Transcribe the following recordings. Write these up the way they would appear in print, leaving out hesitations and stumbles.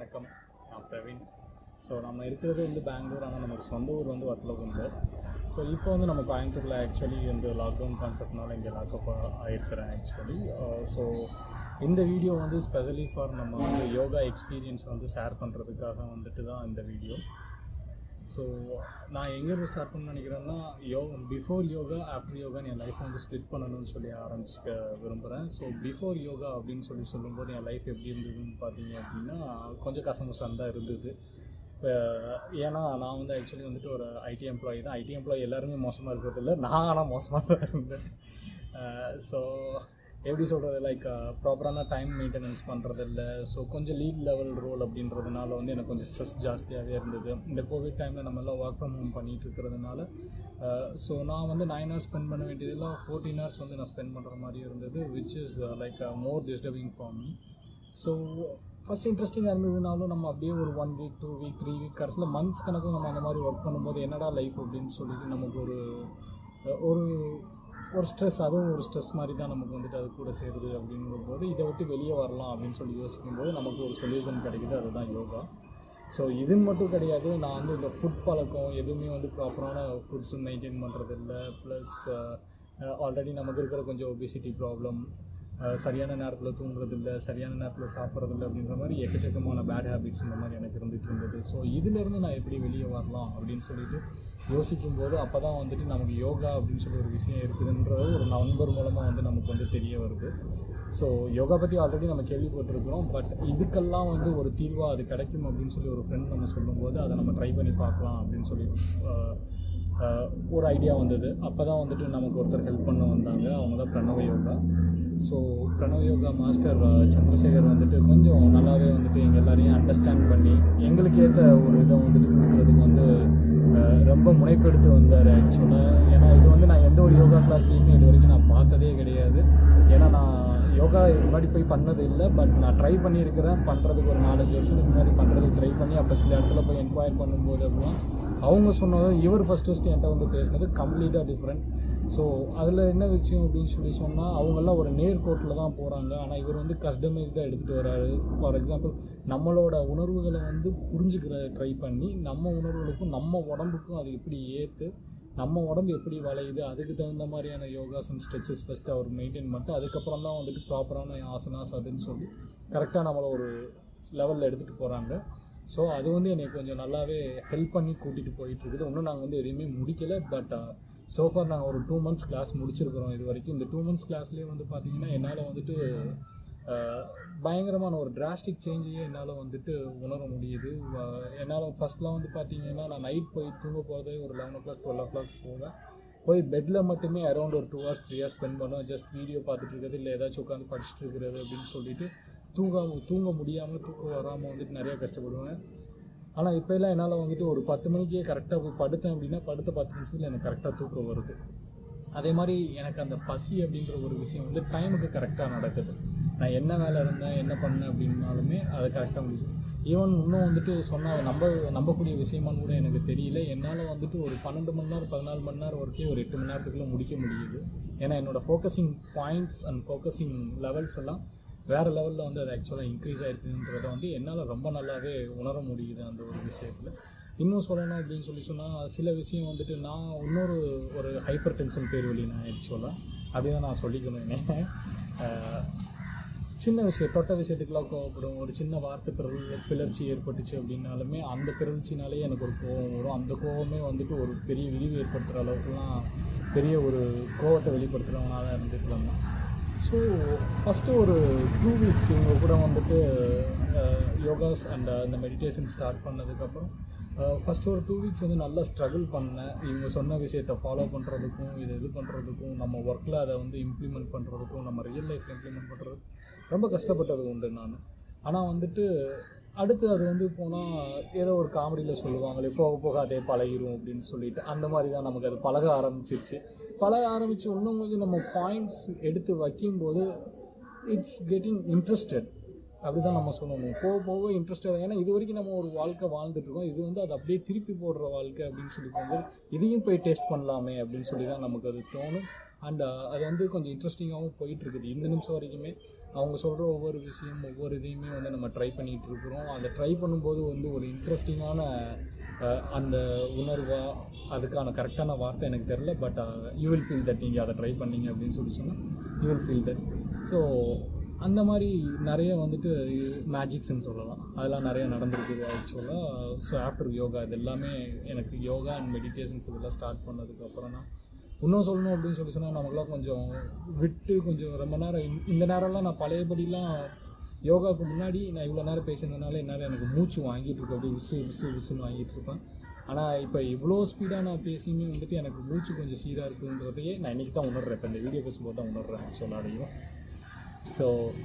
வணக்கம், நான் பிரவீன். ஸோ நம்ம இருக்கிறது வந்து பெங்களூர், ஆனால் நம்ம சொந்த ஊர் வந்து வத்தலகுண்டு. ஸோ இப்போ வந்து நம்ம கோயம்புத்தூரில் ஆக்சுவலி இந்த லாக்டவுன் கான்செப்ட்னால இங்கே லாக்அப் ஆகிருக்கிறேன் ஆக்சுவலி. ஸோ இந்த வீடியோ வந்து ஸ்பெஷலி ஃபார் நம்ம வந்து யோகா எக்ஸ்பீரியன்ஸ் வந்து ஷேர் பண்ணுறதுக்காக வந்துட்டு தான் இந்த வீடியோ. ஸோ நான் எங்கேருந்து ஸ்டார்ட் பண்ண நினைக்கிறேன்னா, பிஃபோர் யோகா ஆஃப்டர் யோகான்னு என் லைஃப் வந்து ஸ்ப்ளிட் பண்ணணும்னு சொல்லி ஆரம்பிச்சுக்க விரும்புகிறேன். ஸோ பிஃபோர் யோகா அப்படின்னு சொல்லும்போது என் லைஃப் எப்படி இருந்ததுன்னு பார்த்தீங்க அப்படின்னா, கொஞ்சம் கசமுசான் தான் இருந்தது. இப்போ ஏன்னா நான் வந்து ஆக்சுவலி வந்துட்டு ஒரு ஐடி எம்ப்ளாயி தான். ஐடி எம்ப்ளாயி எல்லாருமே மோசமாக இருக்கிறது இல்லை, நான் ஆனால் மோசமாக தான் இருந்தேன். ஸோ எப்படி சொல்கிறது, லைக் ப்ராப்பரான டைம் மெயின்டெனன்ஸ் பண்ணுறது இல்லை. ஸோ கொஞ்சம் லீட் லெவல் ரோல் அப்படின்றதுனால வந்து எனக்கு கொஞ்சம் ஸ்ட்ரெஸ் ஜாஸ்தியாகவே இருந்தது. இந்த கோவிட் டைமில் நம்ம எல்லாம் ஒர்க் ஃப்ரம் ஹோம் பண்ணிகிட்டு இருக்கிறதுனால ஸோ நான் வந்து 9 hours ஸ்பெண்ட் பண்ண வேண்டியதில் 14 hours வந்து நான் ஸ்பெண்ட் பண்ணுற மாதிரி இருந்தது, which is like more disturbing for me. So first இன்ட்ரெஸ்டிங்காக இருந்ததுனாலும் நம்ம அப்படியே ஒரு 1 week 2 week 3 week கடைசியில் மந்த்ஸ் கணக்கும் நம்ம அந்த மாதிரி ஒர்க் பண்ணும்போது என்னடா லைஃப் அப்படின்னு சொல்லிட்டு நமக்கு ஒரு ஸ்ட்ரெஸ், அதுவும் ஒரு ஸ்ட்ரெஸ் மாதிரி தான் நமக்கு வந்துட்டு அது கூட சேருது. அப்படிங்கும்போது இதை விட்டு வெளியே வரலாம் அப்படின்னு சொல்லி யோசிக்கும்போது நமக்கு ஒரு சொல்யூஷன் கிடைக்குது, அதுதான் யோகா. ஸோ இதுன்னு மட்டும் கிடையாது, நான் வந்து இந்த ஃபுட் பழக்கம் எதுவுமே வந்து ப்ராப்பரான ஃபுட்ஸும் மெயின்டைன் பண்ணுறது இல்லை. ப்ளஸ் ஆல்ரெடி நமக்கு இருக்கிற கொஞ்சம் ஒபிசிட்டி ப்ராப்ளம், சரியான நேரத்தில் தூங்குறதில்லை, சரியான நேரத்தில் சாப்பிட்றதில்லை, அப்படின்ற மாதிரி எக்கச்சக்கமான பேட் ஹேபிட்ஸ் இந்த மாதிரி எனக்கு இருந்துகிட்டு இருந்தது. ஸோ இதிலேருந்து நான் எப்படி வெளியே வரலாம் அப்படின்னு சொல்லிட்டு யோசிக்கும்போது அப்போ தான் வந்துட்டு நமக்கு யோகா அப்படின்னு சொல்லி ஒரு விஷயம் இருக்குதுன்றது ஒரு நண்பர் மூலமாக வந்து நமக்கு வந்து தெரிய வருது. ஸோ யோகா பற்றி ஆல்ரெடி நம்ம கேள்விப்பட்டிருக்கிறோம், பட் இதுக்கெல்லாம் வந்து ஒரு தீர்வாக அது கிடைக்கும் அப்படின்னு சொல்லி ஒரு ஃப்ரெண்ட் நம்ம சொல்லும்போது அதை நம்ம ட்ரை பண்ணி பார்க்கலாம் அப்படின்னு சொல்லி ஒரு ஐடியா வந்தது. அப்போ தான் வந்துட்டு நமக்கு ஒருத்தர் ஹெல்ப் பண்ண வந்தாங்க, அவங்க தான் பிரணவ யோகா. ஸோ பிரணவ யோகா மாஸ்டர் சந்திரசேகர் வந்துட்டு கொஞ்சம் நல்லாவே வந்துட்டு எங்கள் எல்லாரையும் அண்டர்ஸ்டாண்ட் பண்ணி எங்களுக்கு ஏற்ற ஒரு இதை வந்துட்டு கொடுக்குறதுக்கு வந்து ரொம்ப முனைப்பெடுத்து வந்தார் ஆக்சுவலாக. ஏன்னா இது வந்து நான் எந்த ஒரு யோகா கிளாஸ்லேயுமே இது வரைக்கும் நான் பார்த்ததே கிடையாது. ஏன்னா நான் யோகா முன்னாடி போய் பண்ணது இல்லை, பட் நான் ட்ரை பண்ணியிருக்கிறேன். பண்ணுறதுக்கு ஒரு 4-5 வருஷத்துக்கு முன்னாடி பண்ணுறதுக்கு ட்ரை பண்ணி அப்போ சில இடத்துல போய் என்கொயர் பண்ணும்போது அப்படின்னா அவங்க சொன்னது, இவர் ஃபஸ்ட்டு என்கிட்ட வந்து பேசினது கம்ப்ளீட்டாக டிஃப்ரெண்ட். ஸோ அதில் என்ன விஷயம் அப்படின்னு சொல்லி சொன்னால், அவங்கெல்லாம் ஒரு நேர்கோட்டில் தான் போகிறாங்க, ஆனால் இவர் வந்து கஸ்டமைஸ்டாக எடுத்துகிட்டு வர்றாரு. ஃபார் எக்ஸாம்பிள் நம்மளோட உணர்வுகளை வந்து புரிஞ்சுக்கிற ட்ரை பண்ணி நம்ம உணர்வுகளுக்கும் நம்ம உடம்புக்கும் அது எப்படி ஏற்று நம்ம உடம்பு எப்படி வளையுது அதுக்கு தகுந்த மாதிரியான yogas and stretches first hour maintain பண்ணிட்டு அதுக்கப்புறம் தான் வந்துட்டு ப்ராப்பரான ஆசனாஸ் அதுன்னு சொல்லி கரெக்டாக நம்மளை ஒரு லெவலில் எடுத்துகிட்டு போகிறாங்க. ஸோ அது வந்து எனக்கு கொஞ்சம் நல்லாவே ஹெல்ப் பண்ணி கூட்டிகிட்டு போயிட்டுருக்குது. இன்னும் நாங்கள் வந்து எதையுமே முடிக்கலை, பட் சோஃபார் நாங்கள் ஒரு 2 months கிளாஸ் முடிச்சிருக்கிறோம் இது வரைக்கும். இந்த 2 months கிளாஸ்லேயே வந்து பார்த்திங்கன்னா என்னால் வந்துட்டு பயங்கரமான ஒரு டிராஸ்டிக் சேஞ்சையே என்னால் வந்துட்டு உணர முடியுது. என்னால் ஃபஸ்ட்லாம் வந்து பார்த்திங்கன்னா நான் நைட் போய் தூங்க போகிறதே ஒரு 11 o'clock 12 o'clock போவேன். போய் பெட்டில் மட்டுமே அரௌண்ட் ஒரு 2 hours 3 hours ஸ்பெண்ட் பண்ணுவேன். ஜஸ்ட் வீடியோ பார்த்துட்டு இருக்கிறது, இல்லை ஏதாச்சும் உட்காந்து படிச்சுட்டு இருக்கிறது அப்படின்னு சொல்லிட்டு தூங்க முடியாமல் தூக்கம் வராமல் வந்துட்டு நிறையா கஷ்டப்படுவேன். ஆனால் இப்போலாம் என்னால் வந்துட்டு ஒரு 10 மணிக்கே கரெக்டாக போய் படுத்தேன் அப்படின்னா படுத்த 10 நிமிஷத்தில் எனக்கு கரெக்டாக தூக்கம் வருது. அதே மாதிரி எனக்கு அந்த பசி அப்படின்ற ஒரு விஷயம் வந்து டைமுக்கு கரெக்டாக நடக்குது. நான் என்ன வேலை இருந்தேன் என்ன பண்ணேன் அப்படின்னாலுமே அதை கரெக்டாக முடியும். ஈவன் இன்னும் வந்துட்டு சொன்னால் நம்பக்கூடிய விஷயமானு கூட எனக்கு தெரியல. என்னால் வந்துட்டு ஒரு 12 மணி நேரம் 14 மணி நேரம் வரைக்கும் ஒரு 8 மணி நேரத்துக்குள்ளே முடிக்க முடியுது. ஏன்னா என்னோடய focusing points and focusing levels எல்லாம் வேறு லெவலில் வந்து அது ஆக்சுவலாக இன்க்ரீஸ் ஆகிருக்குன்றத வந்து என்னால் ரொம்ப நல்லாவே உணர முடியுது அந்த ஒரு விஷயத்தில். இன்னும் சொல்லணும் அப்படின்னு சொன்னால் சில விஷயம் வந்துட்டு நான் ஒரு ஹைப்பர் டென்ஷன் பேர் வழி நான் ஆக்சுவலாக அப்படி தான் நான் சொல்லிக்கணும். சின்ன விஷயம் தொட்ட விஷயத்துக்கெல்லாம் கோவப்படும், ஒரு சின்ன வார்த்தை பிளர்ச்சி ஏற்பட்டுச்சு அப்படின்னாலுமே அந்த பிறழ்ச்சினாலே எனக்கு ஒரு கோவம் வரும். அந்த கோவமே வந்துட்டு ஒரு பெரிய விரிவு ஏற்படுத்துகிற அளவுக்குலாம் பெரிய ஒரு கோவத்தை வெளிப்படுத்துகிறவங்களாக தான் இருந்துக்கலாம். ஸோ ஃபஸ்ட்டு ஒரு 2 weeks இவங்க கூட வந்துட்டு யோகாஸ் அண்ட் அந்த மெடிடேஷன் ஸ்டார்ட் பண்ணதுக்கப்புறம் ஃபஸ்ட்டு ஒரு 2 weeks வந்து நல்லா ஸ்ட்ரகிள் பண்ணேன். இவங்க சொன்ன விஷயத்தை ஃபாலோ பண்ணுறதுக்கும் இது பண்ணுறதுக்கும் நம்ம ஒர்க்கில் அதை வந்து இம்ப்ளிமெண்ட் பண்ணுறதுக்கும் நம்ம ரியல் லைஃப்பில் இம்ப்ளிமெண்ட் பண்ணுறதுக்கும் ரொம்ப கஷ்டப்பட்டது உண்டு நான். ஆனால் வந்துட்டு அடுத்து அது வந்து போனால் ஏதோ ஒரு காமெடியில் சொல்லுவாங்களே போக போக அதே பழகிரும் அப்படின்னு சொல்லிட்டு அந்த மாதிரி தான் நமக்கு அது பழக ஆரம்பிச்சிருச்சு. இன்னும் கொஞ்சம் நம்ம பாயிண்ட்ஸ் எடுத்து வைக்கும்போது இட்ஸ் கெட்டிங் இன்ட்ரெஸ்டட். அப்படி தான் நம்ம சொல்லணும். போக போக இன்ட்ரெஸ்டாக, ஏன்னா இது வரைக்கும் நம்ம ஒரு வாழ்க்கை வாழ்ந்துட்டுருக்கோம். இது வந்து அது அப்படியே திருப்பி போடுற வாழ்க்கை அப்படின்னு சொல்லி போகும்போது இதையும் போய் டேஸ்ட் பண்ணலாமே அப்படின்னு சொல்லி தான் நமக்கு அது தோணும். அண்ட் அது வந்து கொஞ்சம் இன்ட்ரெஸ்டிங்காகவும் போயிட்டுருக்குது இந்த நிமிஷம் வரைக்குமே. அவங்க சொல்கிற ஒவ்வொரு விஷயம் ஒவ்வொரு இதையுமே வந்து நம்ம ட்ரை பண்ணிகிட்டு இருக்கிறோம். அதை ட்ரை பண்ணும்போது வந்து ஒரு இன்ட்ரெஸ்டிங்கான அந்த உணர்வா, அதுக்கான கரெக்டான வார்த்தை எனக்கு தெரில, but you will feel that. நீங்கள் அதை ட்ரை பண்ணீங்க அப்படின்னு சொல்லி சொன்னால் you will feel that. So அந்த மாதிரி நிறைய வந்துட்டு மேஜிக்ஸ்ன்னு சொல்லலாம், அதெல்லாம் நிறைய நடந்திருக்குது ஆக்சுவலாக. ஸோ ஆஃப்டர் யோகா இது எல்லாமே எனக்கு யோகா அண்ட் மெடிடேஷன்ஸ் இதெல்லாம் ஸ்டார்ட் பண்ணதுக்கப்புறம் தான் இன்னும் சொல்லணும் அப்படின்னு சொல்லி சொன்னால் நமக்குலாம் கொஞ்சம் விட்டு கொஞ்சம் ரொம்ப நேரம் இந்த நேரம்லாம் நான் பழையபடிலாம் யோகாவுக்கு முன்னாடி நான் இவ்வளோ நேரம் பேசியிருந்தனால என்னால் எனக்கு மூச்சு வாங்கிட்டு இருக்கேன், அப்படியே விசுன்னு வாங்கிட்டு இருப்பேன். ஆனால் இப்போ இவ்வளோ ஸ்பீடாக நான் பேசியுமே வந்துட்டு எனக்கு மூச்சு கொஞ்சம் சீராக இருக்குன்றதையே நான் இன்றைக்கி தான் உணர்றேன். இப்போ இந்த வீடியோ பேசும்போது தான் உணர்றேன் ஆக்சுவலாடையும். ஸோ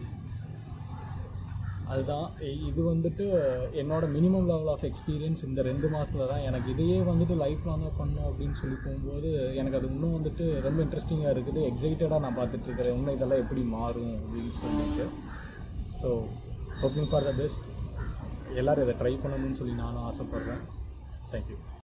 அதுதான் இது வந்துட்டு என்னோட மினிமம் லெவல் ஆஃப் எக்ஸ்பீரியன்ஸ் இந்த 2 மாதத்தில் தான். எனக்கு இதையே வந்துட்டு லைஃப் லாங்காக பண்ணோம் அப்படின்னு சொல்லி போகும்போது எனக்கு அது இன்னும் வந்துட்டு ரொம்ப இன்ட்ரெஸ்டிங்காக இருக்குது. எக்ஸைட்டடாக நான் பார்த்துட்ருக்கிறேன் இன்னும் இதெல்லாம் எப்படி மாறும் அப்படின்னு சொல்லிட்டு. So hoping for the best. எல்லோரும் இதை ட்ரை பண்ணணும்னு சொல்லி நானும் ஆசைப்பட்றேன். தேங்க்யூ.